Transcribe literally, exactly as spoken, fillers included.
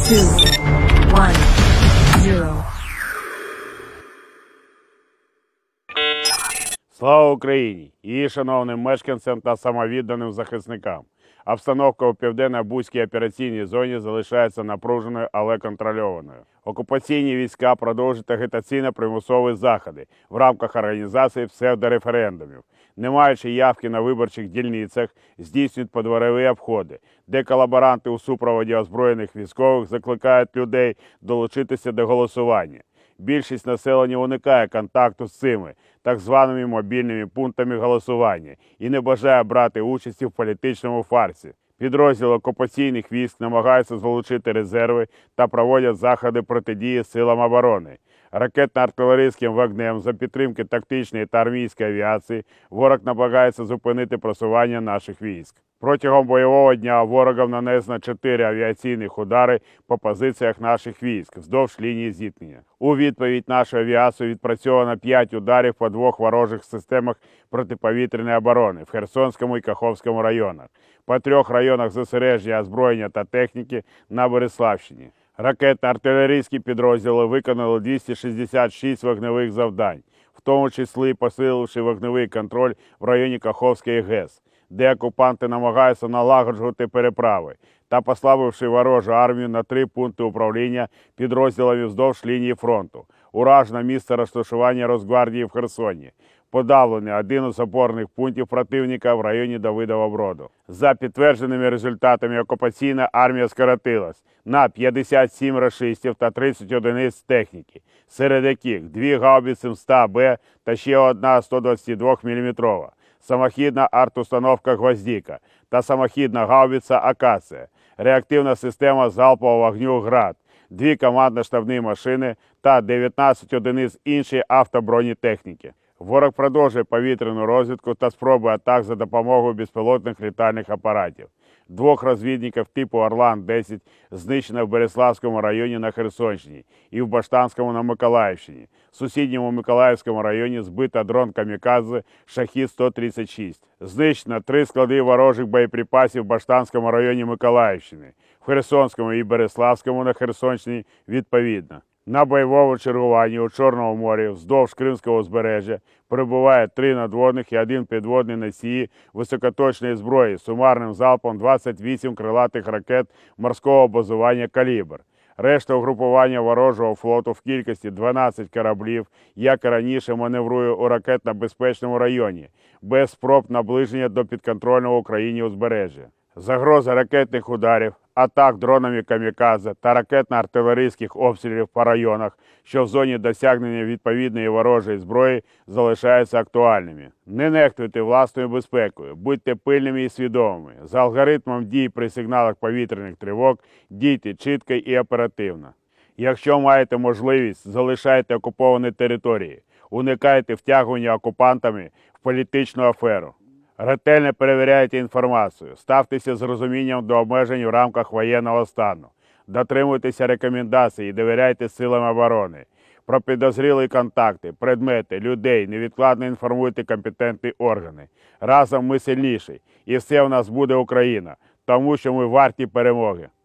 two, one, zero. Слава Україні! Її шановним мешканцям та самовідданим захисникам. Обстановка у Південно-Бузькій операційній зоні залишається напруженою, але контрольованою. Окупаційні війська продовжують агітаційно-примусові заходи в рамках організації псевдореферендумів. Не маючи явки на виборчих дільницях, здійснюють подворові обходи, де колаборанти у супроводі озброєних військових закликають людей долучитися до голосування. Більшість населення уникає контакту з цими так званими мобільними пунктами голосування і не бажає брати участі в політичному фарсі. Підрозділи окупаційних військ намагаються залучити резерви та проводять заходи протидії силам оборони. Ракетно-артилерійським вогнем за підтримки тактичної та армійської авіації ворог намагається зупинити просування наших військ. Протягом бойового дня ворогом нанесено чотири авіаційних удари по позиціях наших військ вздовж лінії зіткнення. У відповідь нашою авіацією відпрацьовано п'ять ударів по двох ворожих системах протиповітряної оборони в Херсонському і Каховському районах, по трьох районах зосередження озброєння та техніки на Бориславщині. Ракетно-артилерійські підрозділи виконали двісті шістдесят шість вогневих завдань, в тому числі посиливши вогневий контроль в районі Каховської ГЕС, де окупанти намагаються налагоджувати переправи, та послабивши ворожу армію на три пункти управління підрозділами вздовж лінії фронту. Уражено місце розташування Росгвардії в Херсоні. Подавлений один із опорних пунктів противника в районі Давидова Броду. За підтвердженими результатами окупаційна армія скоротилась на п'ятдесят сім рашистів та тридцять одиниць техніки, серед яких дві гаубиці ста Б та ще одна сто двадцять два міліметрова, самохідна артустановка «Гвоздіка» та самохідна гаубиця «Акація», реактивна система залпового вогню «Град», дві командно-штабні машини та дев'ятнадцять одиниць іншої автобронетехніки. Ворог продовжує повітряну розвідку та спроби атак за допомогою безпілотних літальних апаратів. Двох розвідників типу Орлан десять знищено в Береславському районі на Херсонщині і в Баштанському на Миколаївщині. В сусідньому Миколаївському районі збито дрон «Камікадзе» Шахід сто тридцять шість. Знищено три склади ворожих боєприпасів в Баштанському районі Миколаївщини, в Херсонському і Береславському на Херсонщині відповідно. На бойовому чергуванні у Чорному морі вздовж Кримського узбережжя перебуває три надводних і один підводний носії високоточної зброї з сумарним залпом двадцять вісім крилатих ракет морського базування «Калібр». Решта угрупування ворожого флоту в кількості дванадцять кораблів, як і раніше, маневрує у ракетно-безпечному районі, без спроб наближення до підконтрольного Україні узбережжя. Загроза ракетних ударів, атак дронами «Камікадзе» та ракетно-артилерійських обстрілів по районах, що в зоні досягнення відповідної ворожої зброї, залишаються актуальними. Не нехтуйте власною безпекою, будьте пильними і свідомими. За алгоритмом дій при сигналах повітряних тривог дійте чітко і оперативно. Якщо маєте можливість, залишайте окуповані території, уникайте втягування окупантами в політичну аферу. Ретельно перевіряйте інформацію, ставтеся з розумінням до обмежень в рамках воєнного стану, дотримуйтеся рекомендацій і довіряйте силам оборони. Про підозрілі контакти, предмети, людей невідкладно інформуйте компетентні органи. Разом ми сильніші, і все у нас буде Україна, тому що ми варті перемоги.